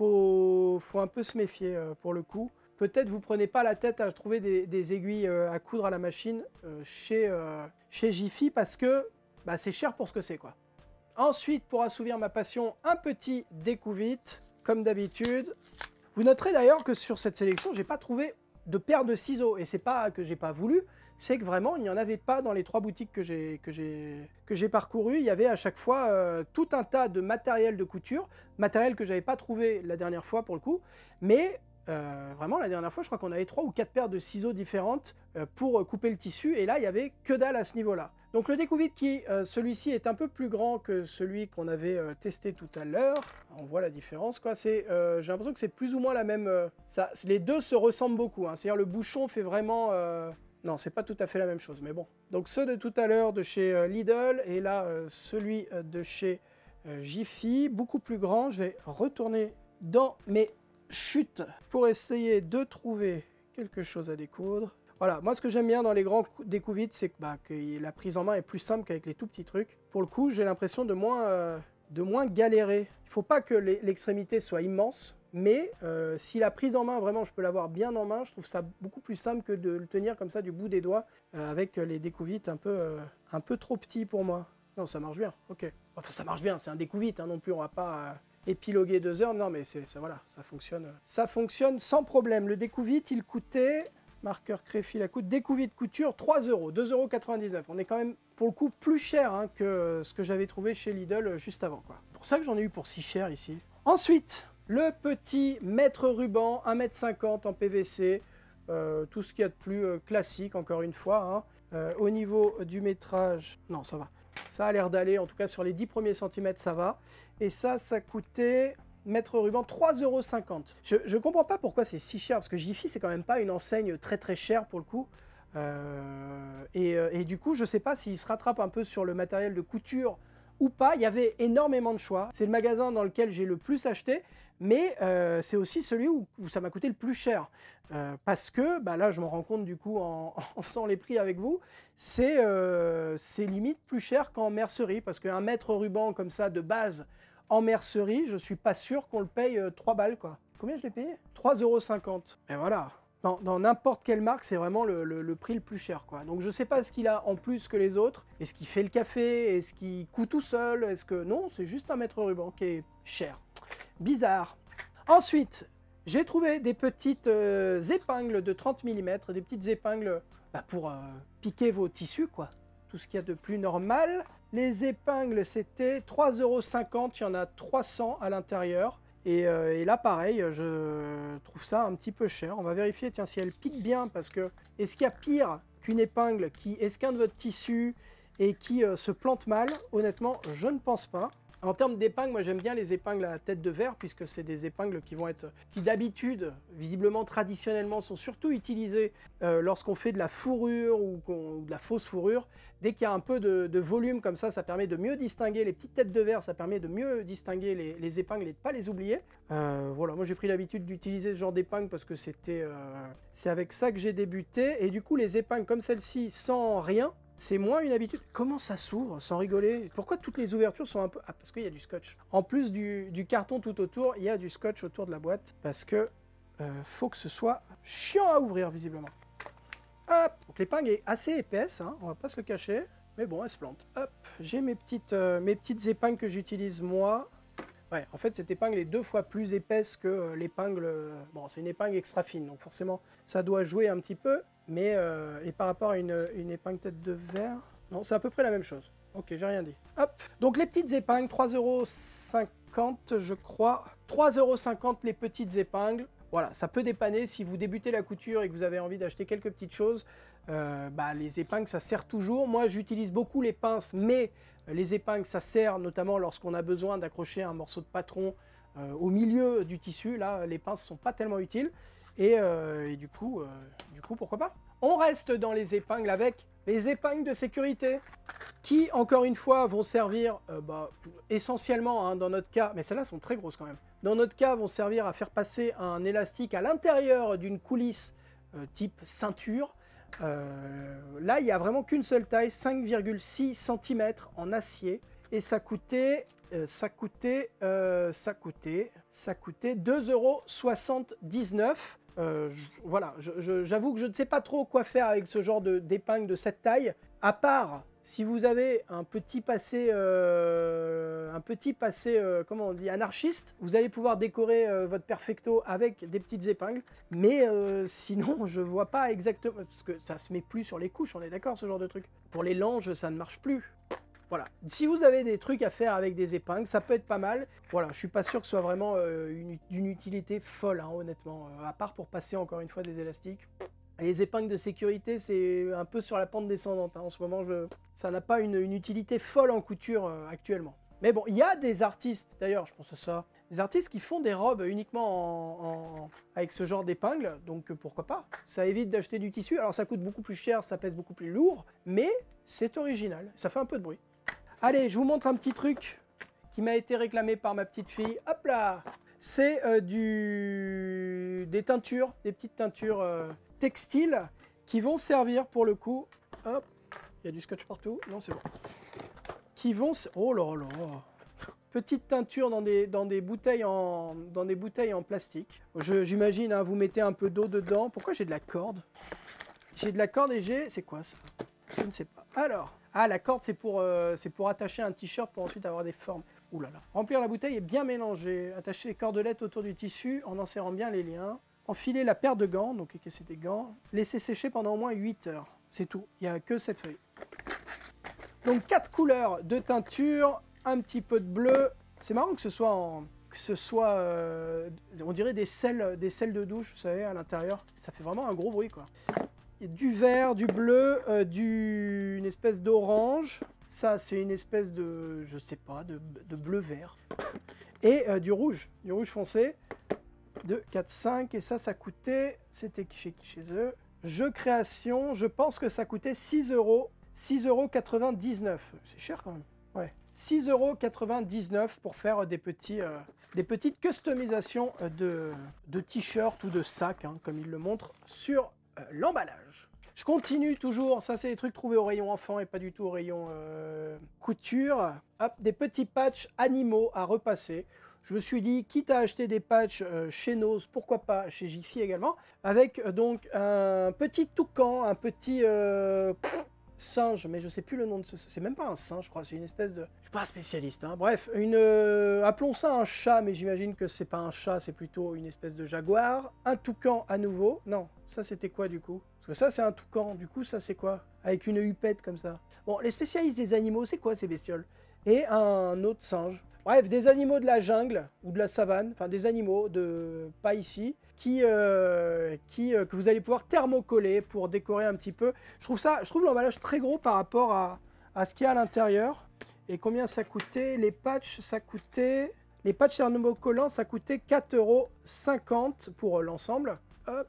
Faut, faut un peu se méfier euh, pour le coup. Peut-être vous prenez pas la tête à trouver des, des aiguilles euh, à coudre à la machine euh, chez, euh, chez Jiffy parce que bah, c'est cher pour ce que c'est, quoi. Ensuite, pour assouvir ma passion, un petit découvite, comme d'habitude. Vous noterez d'ailleurs que sur cette sélection, j'ai pas trouvé de paire de ciseaux. Et c'est pas que j'ai pas voulu, c'est que vraiment, il n'y en avait pas dans les trois boutiques que j'ai que j'ai que j'ai parcourues. Il y avait à chaque fois euh, tout un tas de matériel de couture, matériel que j'avais pas trouvé la dernière fois pour le coup, mais... Euh, vraiment, la dernière fois, je crois qu'on avait trois ou quatre paires de ciseaux différentes euh, pour euh, couper le tissu, et là, il n'y avait que dalle à ce niveau-là. Donc le découvite, qui, euh, celui-ci est un peu plus grand que celui qu'on avait euh, testé tout à l'heure. On voit la différence, quoi. Euh, J'ai l'impression que c'est plus ou moins la même... Euh, ça, les deux se ressemblent beaucoup, hein. C'est-à-dire le bouchon fait vraiment... Euh... Non, c'est pas tout à fait la même chose, mais bon. Donc ceux de tout à l'heure de chez euh, Lidl, et là, euh, celui euh, de chez euh, Jiffy, beaucoup plus grand. Je vais retourner dans mes... chute pour essayer de trouver quelque chose à découdre. Voilà, moi ce que j'aime bien dans les grands découvites, c'est que, bah, que la prise en main est plus simple qu'avec les tout petits trucs. Pour le coup, j'ai l'impression de moins, euh, de moins galérer. Il ne faut pas que l'extrémité soit immense, mais euh, si la prise en main, vraiment, je peux l'avoir bien en main, je trouve ça beaucoup plus simple que de le tenir comme ça du bout des doigts, euh, avec les découvites un peu, euh, un peu trop petits pour moi. Non, ça marche bien, ok. Enfin, ça marche bien, c'est un découvite, hein, non plus, on va pas... Euh, épiloguer deux heures, non mais c'est voilà, ça fonctionne. Ça fonctionne sans problème. Le découvite, il coûtait, marqueur créfil à coude, découvite couture, trois euros, deux euros quatre-vingt-dix-neuf. On est quand même, pour le coup, plus cher hein, que ce que j'avais trouvé chez Lidl juste avant, quoi. C'est pour ça que j'en ai eu pour si cher ici. Ensuite, le petit mètre ruban, un mètre cinquante en P V C, euh, tout ce qu'il y a de plus euh, classique, encore une fois. Hein. Euh, au niveau du métrage, non, ça va. Ça a l'air d'aller, en tout cas sur les dix premiers centimètres, ça va. Et ça, ça coûtait, mètre ruban, trois euros cinquante. Je ne comprends pas pourquoi c'est si cher, parce que Jiffy, c'est quand même pas une enseigne très très chère pour le coup. Euh, et, et du coup, je sais pas s'il se rattrape un peu sur le matériel de couture ou pas. Il y avait énormément de choix. C'est le magasin dans lequel j'ai le plus acheté, mais euh, c'est aussi celui où, où ça m'a coûté le plus cher. Euh, parce que, bah là je m'en rends compte du coup en, en faisant les prix avec vous, c'est euh, limite plus cher qu'en mercerie, parce qu'un mètre ruban comme ça de base en mercerie, je suis pas sûr qu'on le paye euh, trois balles, quoi. Combien je l'ai payé? trois euros cinquante. Et voilà. Dans n'importe quelle marque, c'est vraiment le, le, le prix le plus cher, quoi. Donc je sais pas ce qu'il a en plus que les autres. Est-ce qu'il fait le café? Est-ce qu'il coûte tout seul? Est-ce que... Non, c'est juste un mètre ruban qui est cher. Bizarre. Ensuite, j'ai trouvé des petites euh, épingles de trente millimètres, des petites épingles bah, pour euh, piquer vos tissus, quoi. Tout ce qu'il y a de plus normal. Les épingles, c'était trois euros cinquante, il y en a trois cents à l'intérieur. Et, euh, et là, pareil, je trouve ça un petit peu cher. On va vérifier, tiens, si elle pique bien, parce que est-ce qu'il y a pire qu'une épingle qui esquinte votre tissu et qui euh, se plante mal? Honnêtement, je ne pense pas. En termes d'épingles, moi j'aime bien les épingles à tête de verre, puisque c'est des épingles qui vont être, qui d'habitude, visiblement traditionnellement, sont surtout utilisées euh, lorsqu'on fait de la fourrure ou, ou de la fausse fourrure. Dès qu'il y a un peu de, de volume comme ça, ça permet de mieux distinguer les petites têtes de verre, ça permet de mieux distinguer les, les épingles et de ne pas les oublier. Euh, voilà, moi j'ai pris l'habitude d'utiliser ce genre d'épingles parce que c'était, euh, c'est avec ça que j'ai débuté. Et du coup, les épingles comme celle-ci, sans rien, c'est moins une habitude. Comment ça s'ouvre, sans rigoler? Pourquoi toutes les ouvertures sont un peu... Ah, parce qu'il y a du scotch. En plus du, du carton tout autour, il y a du scotch autour de la boîte. Parce que euh, faut que ce soit chiant à ouvrir, visiblement. Hop. Donc l'épingle est assez épaisse, hein, on va pas se le cacher. Mais bon, elle se plante. Hop. J'ai mes petites, euh, mes petites épingles que j'utilise moi. Ouais, en fait, cette épingle est deux fois plus épaisse que euh, l'épingle... Euh, bon, c'est une épingle extra fine, donc forcément, ça doit jouer un petit peu. Mais, euh, et par rapport à une, une épingle tête de verre, non, c'est à peu près la même chose. Ok, j'ai rien dit. Hop. Donc les petites épingles, trois euros cinquante, je crois. trois euros cinquante les petites épingles. Voilà, ça peut dépanner si vous débutez la couture et que vous avez envie d'acheter quelques petites choses. Euh, bah, les épingles, ça sert toujours. Moi, j'utilise beaucoup les pinces, mais les épingles, ça sert notamment lorsqu'on a besoin d'accrocher un morceau de patron euh, au milieu du tissu. Là, les pinces ne sont pas tellement utiles. Et, euh, et du coup, euh, du coup, pourquoi pas? On reste dans les épingles avec les épingles de sécurité qui, encore une fois, vont servir euh, bah, essentiellement, hein, dans notre cas, mais celles-là sont très grosses quand même, dans notre cas, vont servir à faire passer un élastique à l'intérieur d'une coulisse euh, type ceinture. Euh, là, il n'y a vraiment qu'une seule taille, cinq virgule six centimètres en acier. Et ça coûtait, euh, ça coûtait, euh, ça coûtait, ça coûtait deux euros soixante-dix-neuf. Euh, voilà, j'avoue que je ne sais pas trop quoi faire avec ce genre d'épingle de, de cette taille, à part si vous avez un petit passé, euh, un petit passé, euh, comment on dit, anarchiste, vous allez pouvoir décorer euh, votre perfecto avec des petites épingles, mais euh, sinon je vois pas exactement, parce que ça se met plus sur les couches, on est d'accord, ce genre de truc. Pour les langes, ça ne marche plus. Voilà, si vous avez des trucs à faire avec des épingles, ça peut être pas mal. Voilà, je suis pas sûr que ce soit vraiment euh, une, d'une utilité folle, hein, honnêtement, euh, à part pour passer encore une fois des élastiques. Les épingles de sécurité, c'est un peu sur la pente descendante, hein. En ce moment, je... ça n'a pas une, une utilité folle en couture euh, actuellement. Mais bon, il y a des artistes, d'ailleurs, je pense à ça, des artistes qui font des robes uniquement en, en... avec ce genre d'épingles, donc euh, pourquoi pas. Ça évite d'acheter du tissu, alors ça coûte beaucoup plus cher, ça pèse beaucoup plus lourd, mais c'est original, ça fait un peu de bruit. Allez, je vous montre un petit truc qui m'a été réclamé par ma petite fille. Hop là! C'est euh, du... des teintures, des petites teintures euh, textiles qui vont servir pour le coup... Hop, il y a du scotch partout. Non, c'est bon. Qui vont... Oh là là! Petite teinture dans des, dans des, bouteilles, en, dans des bouteilles en plastique. J'imagine, hein, vous mettez un peu d'eau dedans. Pourquoi j'ai de la corde? J'ai de la corde et j'ai... C'est quoi ça? Je ne sais pas. Alors... Ah, la corde, c'est pour, euh, c'est pour attacher un t-shirt pour ensuite avoir des formes. Ouh là là. Remplir la bouteille et bien mélanger. Attacher les cordelettes autour du tissu en en serrant bien les liens. Enfiler la paire de gants, donc c'est des gants. Laisser sécher pendant au moins huit heures. C'est tout. Il n'y a que cette feuille. Donc, quatre couleurs de teinture. Un petit peu de bleu. C'est marrant que ce soit en... que ce soit... Euh, on dirait des sels, des sels de douche, vous savez, à l'intérieur. Ça fait vraiment un gros bruit, quoi. Du vert, du bleu, euh, du... une espèce d'orange. Ça, c'est une espèce de, je sais pas, de, de bleu-vert. Et euh, du rouge, du rouge foncé. deux, quatre, cinq. Et ça, ça coûtait, c'était chez qui, chez eux. Jeux création, je pense que ça coûtait six euros. six euros quatre-vingt-dix-neuf. C'est cher quand même. Ouais. six euros quatre-vingt-dix-neuf pour faire des, petits, euh, des petites customisations de, de t-shirts ou de sacs, hein, comme il le montre sur Euh, l'emballage. Je continue toujours, ça c'est des trucs trouvés au rayon enfant et pas du tout au rayon euh, couture. Hop, des petits patchs animaux à repasser. Je me suis dit, quitte à acheter des patchs euh, chez Nose, pourquoi pas chez Jiffy également, avec euh, donc un petit toucan, un petit euh, pff, singe, mais je sais plus le nom de ce... C'est même pas un singe, je crois, c'est une espèce de... Je suis pas un spécialiste, hein. Bref, une... Euh, appelons ça un chat, mais j'imagine que c'est pas un chat, c'est plutôt une espèce de jaguar. Un toucan à nouveau. Non, ça c'était quoi du coup? Parce que ça c'est un toucan, du coup ça c'est quoi? Avec une hupette comme ça. Bon, les spécialistes des animaux, c'est quoi ces bestioles? et un autre singe. Bref, des animaux de la jungle ou de la savane, enfin des animaux, de pas ici, qui, euh, qui, euh, que vous allez pouvoir thermocoller pour décorer un petit peu. Je trouve ça, je trouve l'emballage très gros par rapport à, à ce qu'il y a à l'intérieur. Et combien ça coûtait? Les patchs, ça coûtait... Les patchs thermocollants, ça coûtait quatre euros cinquante pour l'ensemble. Hop.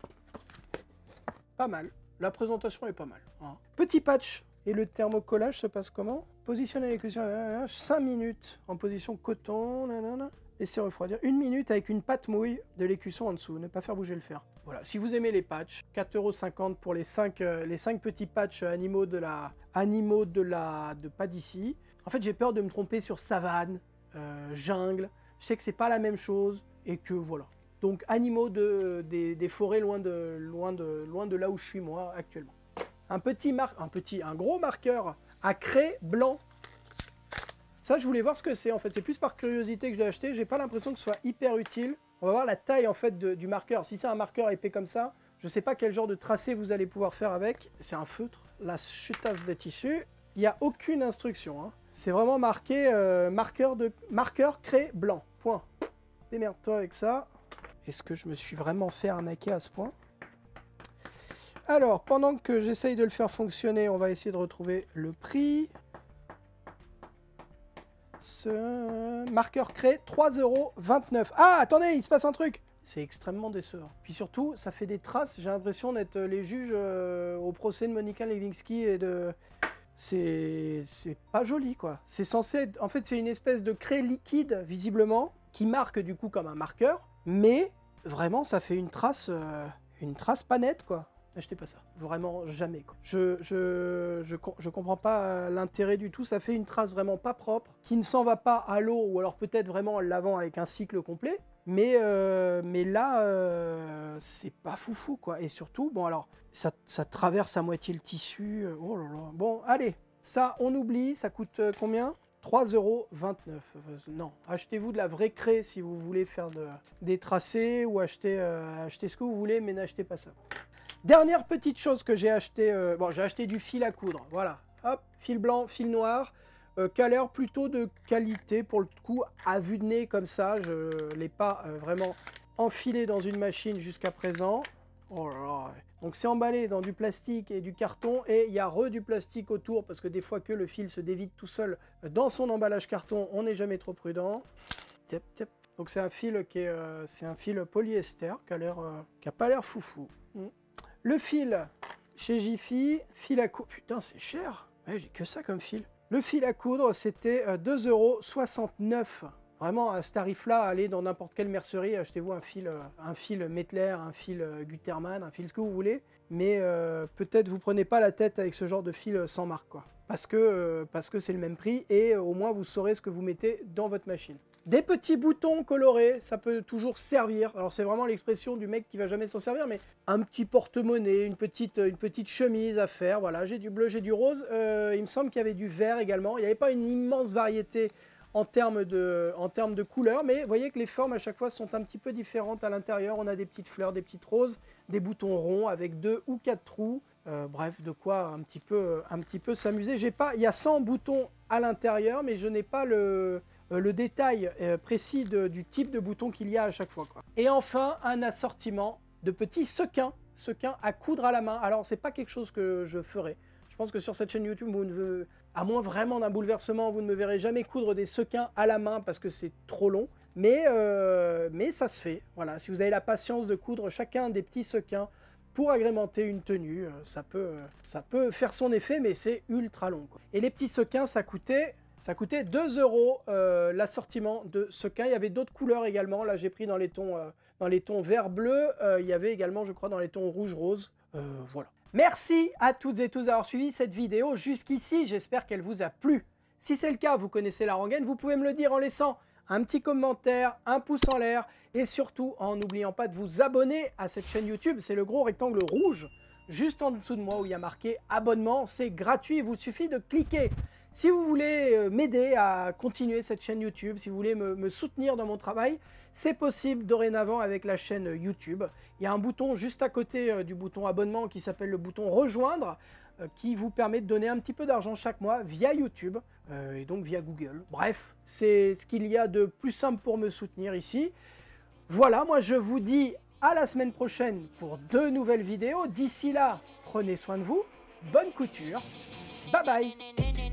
Pas mal. La présentation est pas mal. Hein. Petit patch. Et le thermocollage se passe comment? Positionner les cuissons, cinq minutes en position coton, nanana. Laissez refroidir une minute avec une pâte mouille de l'écusson en dessous, ne pas faire bouger le fer. Voilà, si vous aimez les patchs, quatre euros cinquante pour les cinq, euh, les cinq petits patchs animaux de la... Animaux de la... de pas d'ici. En fait, j'ai peur de me tromper sur savane, euh, jungle. Je sais que c'est pas la même chose et que voilà. Donc, animaux de, des, des forêts loin de, loin, de, loin de là où je suis moi actuellement. Un petit, mar... un petit, un gros marqueur à craie blanc. Ça, je voulais voir ce que c'est en fait. C'est plus par curiosité que je l'ai acheté. J'ai pas l'impression que ce soit hyper utile. On va voir la taille en fait de, du marqueur. Si c'est un marqueur épais comme ça, je sais pas quel genre de tracé vous allez pouvoir faire avec. C'est un feutre. La chutasse de tissu. Il n'y a aucune instruction. Hein. C'est vraiment marqué euh, marqueur de marqueur craie blanc. Point. Démerde-toi avec ça. Est-ce que je me suis vraiment fait arnaquer à ce point? Alors, pendant que j'essaye de le faire fonctionner, on va essayer de retrouver le prix. Ce marqueur craie, trois euros vingt-neuf. Ah, attendez, il se passe un truc. C'est extrêmement décevant. Puis surtout, ça fait des traces. J'ai l'impression d'être les juges euh, au procès de Monica Lewinsky et de... C'est pas joli, quoi. C'est censé être... En fait, c'est une espèce de craie liquide, visiblement, qui marque du coup comme un marqueur. Mais, vraiment, ça fait une trace... Euh, une trace pas nette, quoi. N'achetez pas ça, vraiment jamais. Quoi. Je, je, je, je comprends pas l'intérêt du tout, ça fait une trace vraiment pas propre, qui ne s'en va pas à l'eau, ou alors peut-être vraiment en le lavant avec un cycle complet, mais, euh, mais là, euh, c'est pas foufou, quoi. Et surtout, bon alors, ça, ça traverse à moitié le tissu, oh là là. Bon, allez, ça, on oublie, ça coûte euh, combien? trois euros vingt-neuf. Non, achetez-vous de la vraie craie si vous voulez faire de, des tracés, ou acheter, euh, acheter ce que vous voulez, mais n'achetez pas ça. Dernière petite chose que j'ai acheté, euh, bon j'ai acheté du fil à coudre, voilà, hop, fil blanc, fil noir, euh, qui a l'air plutôt de qualité pour le coup, à vue de nez comme ça, je ne l'ai pas euh, vraiment enfilé dans une machine jusqu'à présent. Oh là là. Donc c'est emballé dans du plastique et du carton, et il y a re du plastique autour, parce que des fois que le fil se dévide tout seul dans son emballage carton, on n'est jamais trop prudent. Tip, tip. Donc c'est un fil qui est, euh, c'est un fil polyester qui a l'air, euh, qui a pas l'air foufou. Mm. Le fil chez Jiffy, fil à coudre, putain c'est cher, ouais, j'ai que ça comme fil. Le fil à coudre c'était deux euros soixante-neuf. Vraiment à ce tarif-là, allez dans n'importe quelle mercerie, achetez-vous un fil, un fil Mettler, un fil Gutermann, un fil ce que vous voulez. Mais euh, peut-être vous prenez pas la tête avec ce genre de fil sans marque, quoi. Parce que euh, parce que c'est le même prix et euh, au moins vous saurez ce que vous mettez dans votre machine. Des petits boutons colorés, ça peut toujours servir. Alors c'est vraiment l'expression du mec qui va jamais s'en servir, mais un petit porte-monnaie, une petite, une petite chemise à faire. Voilà, j'ai du bleu, j'ai du rose. Euh, il me semble qu'il y avait du vert également. Il n'y avait pas une immense variété en termes de, en termes de couleurs, mais vous voyez que les formes à chaque fois sont un petit peu différentes à l'intérieur. On a des petites fleurs, des petites roses, des boutons ronds avec deux ou quatre trous. Euh, bref, de quoi un petit peu, un petit peu s'amuser. J'ai pas, il y a cent boutons à l'intérieur, mais je n'ai pas le... le détail précis de, du type de bouton qu'il y a à chaque fois, quoi. Et enfin, un assortiment de petits sequins, sequins à coudre à la main. Alors, c'est pas quelque chose que je ferai. Je pense que sur cette chaîne YouTube, vous ne veux, à moins vraiment d'un bouleversement, vous ne me verrez jamais coudre des sequins à la main parce que c'est trop long. Mais, euh, mais ça se fait. Voilà, si vous avez la patience de coudre chacun des petits sequins pour agrémenter une tenue, ça peut, ça peut faire son effet, mais c'est ultra long, quoi. Et les petits sequins, ça coûtait... Ça coûtait deux euros euh, l'assortiment de sequins. Il y avait d'autres couleurs également. Là, j'ai pris dans les tons, euh, dans les tons vert-bleu. Euh, il y avait également, je crois, dans les tons rouge-rose. Euh, voilà. Merci à toutes et tous d'avoir suivi cette vidéo jusqu'ici. J'espère qu'elle vous a plu. Si c'est le cas, vous connaissez la rengaine, vous pouvez me le dire en laissant un petit commentaire, un pouce en l'air et surtout en n'oubliant pas de vous abonner à cette chaîne YouTube. C'est le gros rectangle rouge juste en dessous de moi où il y a marqué abonnement. C'est gratuit, il vous suffit de cliquer. Si vous voulez m'aider à continuer cette chaîne YouTube, si vous voulez me, me soutenir dans mon travail, c'est possible dorénavant avec la chaîne YouTube. Il y a un bouton juste à côté du bouton abonnement qui s'appelle le bouton rejoindre. euh, qui vous permet de donner un petit peu d'argent chaque mois via YouTube euh, et donc via Google. Bref, c'est ce qu'il y a de plus simple pour me soutenir ici. Voilà, moi je vous dis à la semaine prochaine pour deux nouvelles vidéos. D'ici là, prenez soin de vous, bonne couture, bye bye.